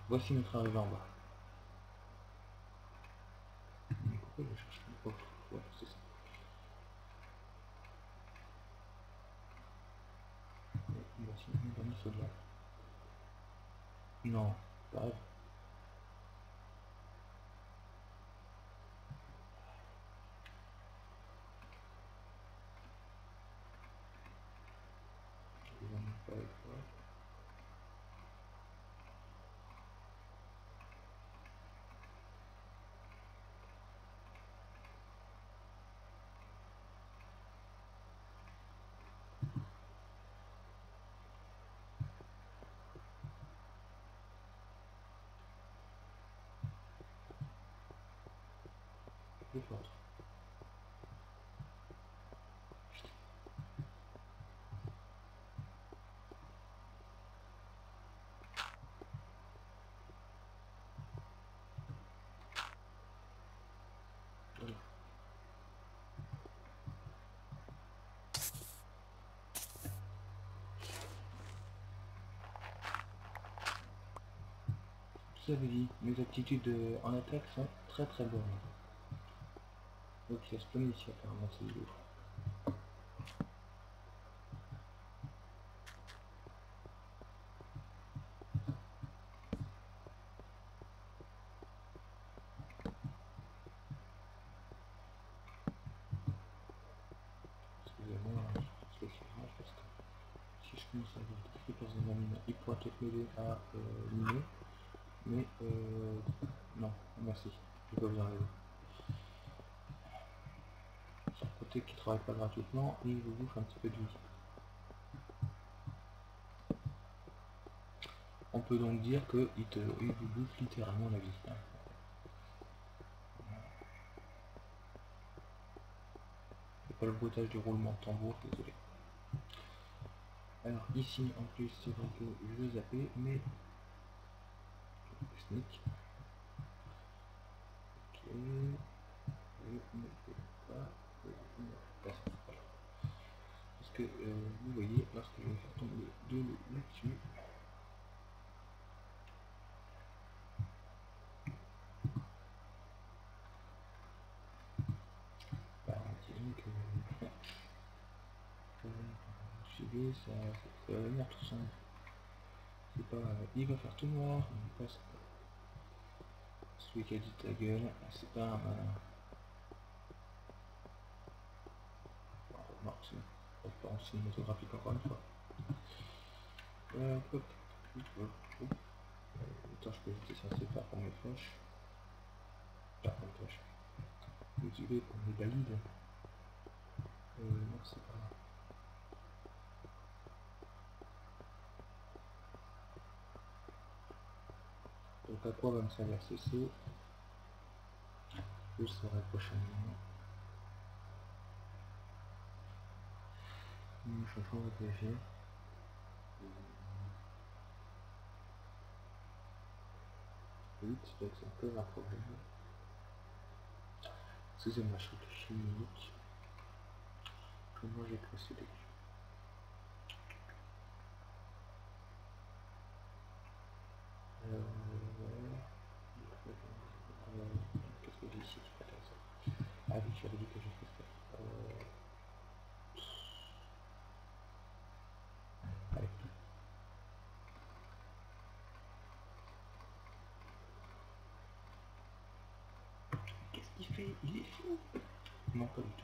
Voici notre arrivée en bas. Pourquoi je cherche pas? Ouais, c'est ça. Voici une bonne soldat. Non, pareil. Plus fort. Voilà. Je vous avais dit, mes aptitudes en attaque sont très très bonnes. Donc il y a spawn ici apparemment, c'est lourd. Excusez-moi, je fais sur rage parce que si je commence à avoir des trucs dans un mine, il pourra peut-être m'aider à miner. Mais non, merci, j'ai pas besoin d'aide. Sur le côté qui travaille pas gratuitement, il vous bouffe un petit peu de vie. On peut donc dire qu'il vous bouffe littéralement la vie. C'est pas le bruitage du roulement de tambour, désolé. Alors ici en plus c'est vrai que je vais zapper, mais sneak. Ok. Je ne peux pas. Parce que vous voyez, lorsque je vais faire tomber de l'eau là-dessus, bah disons que gilet, ça va venir tout seul. C'est pas. Il va faire tout noir, mais pas ça. Celui qui a dit ta gueule, c'est pas un. Non, c'est une référence cinématographique encore une fois. Hop, hop, hop, hop. Attends, je peux éviter ça, c'est pas pour mes flèches. Pas pour mes flèches. Désolé pour mes valides. Non, c'est pas là. Donc à quoi va me servir ceci? Je le saurai prochainement. Je suis en train de réfléchir. Oui, c'est peut-être un peu un problème. Excusez-moi, je réfléchis une minute. Comment j'ai procédé? Qu'est-ce que j'ai ici? Ah oui, tu avais dit que je fais ça. Allez. Qu'est-ce qu'il fait? Il est fou. Non, pas du tout.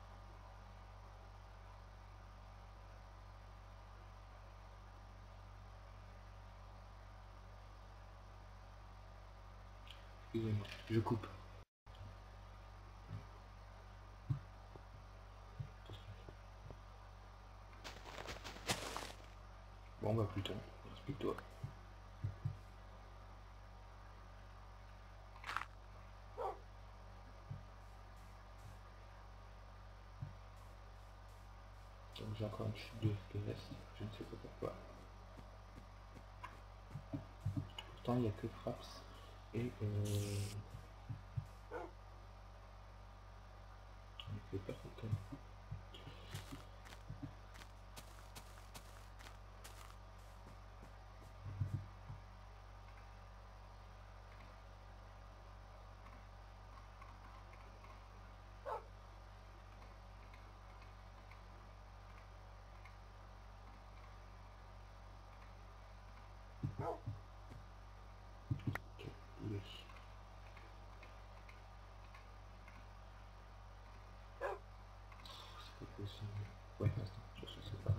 Excusez-moi, je coupe. Bon bah putain, explique-toi. Donc j'ai encore une chute de FPS, je ne sais pas pourquoi. Pourtant il n'y a que Fraps et on ne fait pas photo. Oui. C'est pas possible. Ouais, attends, je sais pas.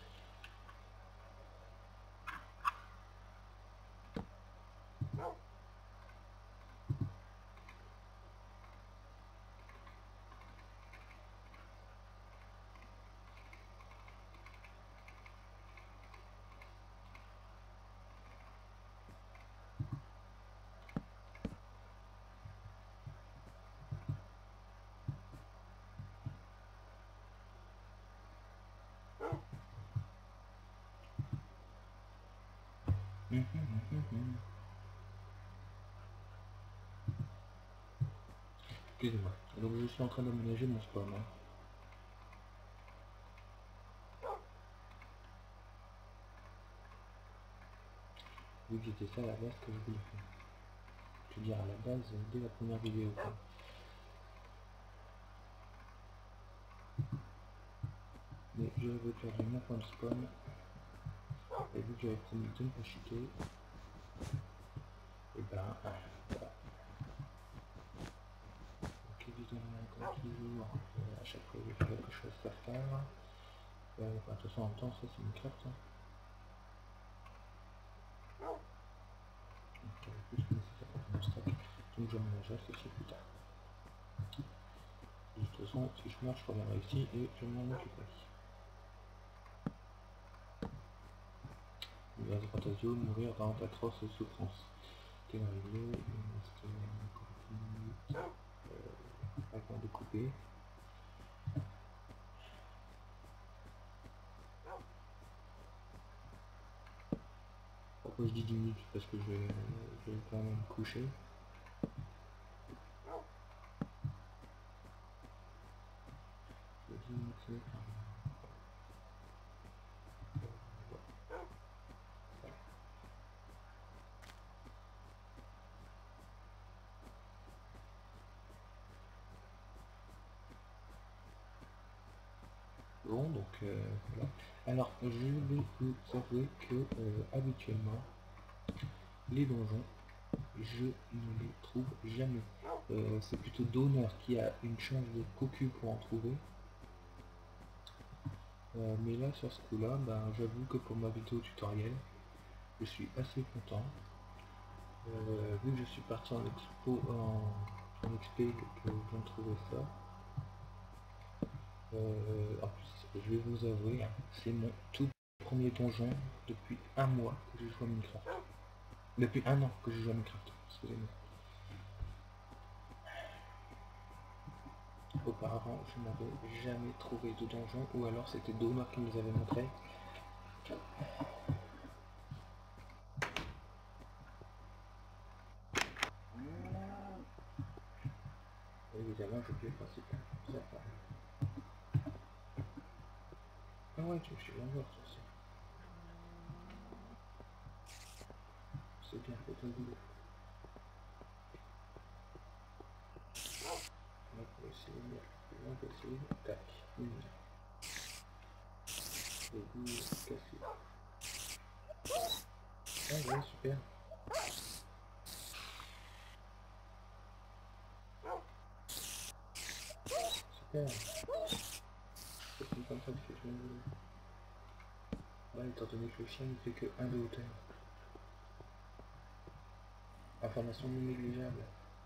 Excusez-moi. Donc je suis en train d'aménager mon spawn. Hein. Vu que c'était ça à la base que je voulais faire. Je veux dire à la base dès la première vidéo. Quoi. Mais je vais perdu mon point de spawn. Et vu que j'avais promis de ne pas chuter, et ben voilà. Donc évidemment comme toujours, à chaque fois il y a quelque chose à faire. De toute façon en même temps ça c'est une carte. Hein. Donc plus que nécessaire pour mon stack. Donc j'aménagerai ceci plus tard. De toute façon si je meurs je reviendrai ici et je m'en occuperai. Vers Fantasio, mourir dans d'atroces souffrances. Quel arrivé, avant de couper. Pourquoi je dis 10 minutes? Parce que je vais quand même me coucher. Bon, donc voilà. Alors, je vais vous avouer que habituellement, les donjons, je ne les trouve jamais. C'est plutôt Donner qui a une chance de cocu pour en trouver. Mais là, sur ce coup-là, ben, j'avoue que pour ma vidéo tutoriel, je suis assez content. Vu que je suis parti en expo en XP que je viens de trouver ça. En plus, je vais vous avouer, hein, c'est mon tout premier donjon depuis un mois que je joue à Minecraft. Depuis un an que je joue à Minecraft, excusez-moi. Auparavant, je n'avais jamais trouvé de donjon, ou alors c'était Donner qui nous avait montré. Évidemment, je peux passer par ça. Ah ouais, je suis bien voir ça aussi. C'est bien fait ton boulot. On va essayer de le moins possible. Tac. Et puis, casser. Ah ouais, super. Super. C'est comme ça que je fais mon boulot. Ouais, étant donné que le chien ne fait que 1 de hauteur. Information non négligeable.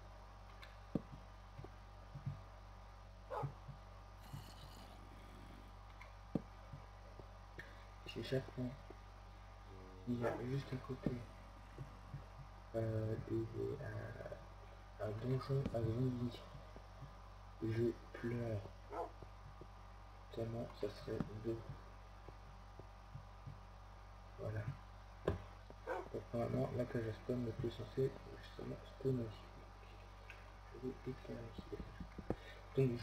Chez chaque point, il y a juste à côté un donjon à zombies. Je pleure. Tellement ça serait beau. Voilà. Donc normalement, la cage à spawn n'est plus censée justement spawner. Je vais déclarer. Donc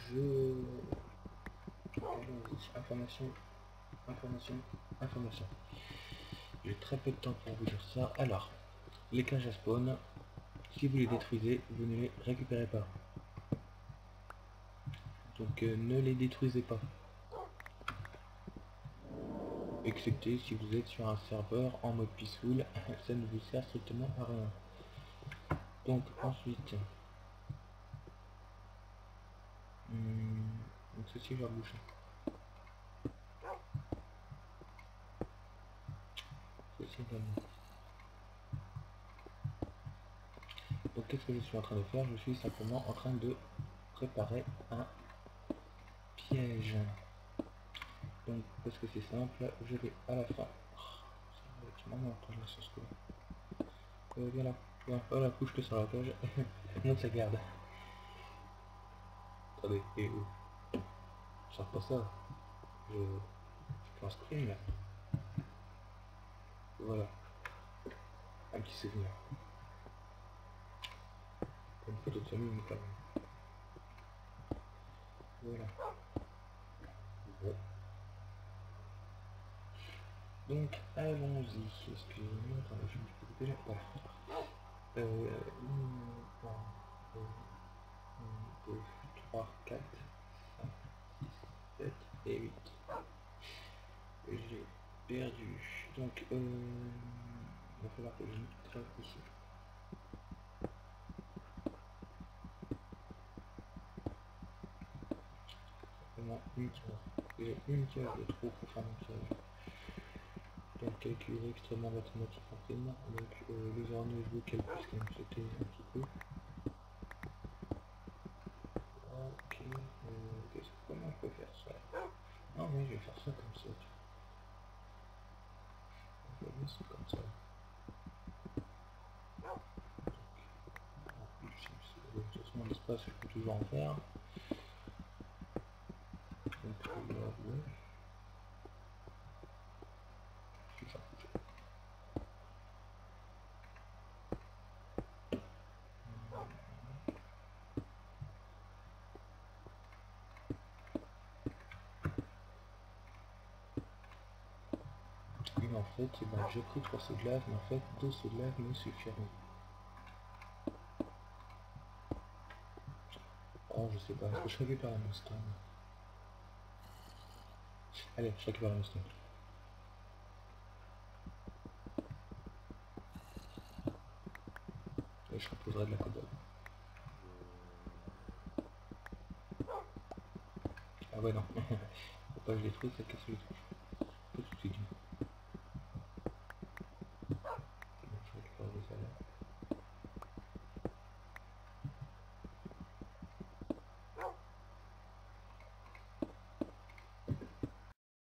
information, information. J'ai très peu de temps pour vous dire ça. Alors, les cages à spawn, si vous les détruisez, vous ne les récupérez pas. Donc ne les détruisez pas. excepté si vous êtes sur un serveur en mode peaceful, ça ne vous sert strictement à rien. Donc ensuite, donc ceci va bouger. Ceci également. Donc qu'est-ce que je suis en train de faire? Je suis simplement en train de préparer un piège. Donc parce que c'est simple, je vais à la fin. Ça va être marrant quand je la sauce que viens là, viens, voilà, couche-toi sur la cage. Non, ça garde. Attendez, et où? Sors pas ça. Je fais un screen là. Voilà, un petit souvenir. Une photo de famille, mais quand même. Voilà. Bon. Donc allons-y. Excusez-moi, attendez, je me déjà pas. 1, 2, 3, 4, 5, 6, 7 et 8. J'ai perdu. Donc, il va falloir que je me trace ici. Simplement une case. J'ai une case de trop pour faire mon piège. Donc, calcul extrêmement mathématique en prime. Donc, les ornées, je veux qu'elles puissent quand même sauter un petit peu. Ok, comment on peut faire ça? Ah oui, je vais faire ça comme ça. Je vais mettre ça comme ça. De toute façon, l'espace, je peux toujours en faire. Donc, là, ouais. Je vais faire bouger. Et en fait, eh ben, j'ai pris 3 sauts de lave, mais en fait, 2 sauts de lave me suffiront. Oh, je sais pas, est-ce que je récupère la Mustang? Allez, je récupère la Mustang. Et je reposerai de la cobble. Ah ouais, non. Faut pas que je détruise, ça casse les trucs.